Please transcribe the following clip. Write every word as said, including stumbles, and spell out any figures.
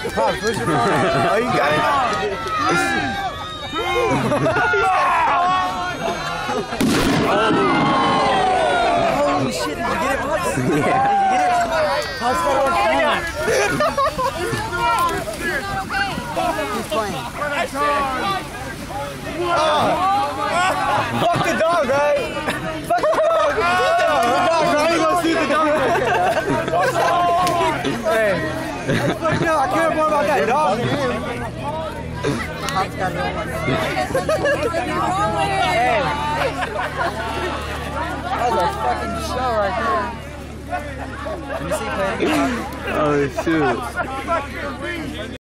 Pops, where's your phone? Oh, you got it on. Holy shit, did you get it, Pops? Yeah. Did you get it? Pops got it on camera. He's playing. Oh. Fuck the dog, right? Fuck the dog. The dog, right? You gonna see the dog. Hey. Fuck no, I care more about that dog. Pop's got it on. Hey. That was a fucking show right there. Let me see playing. Oh shoot.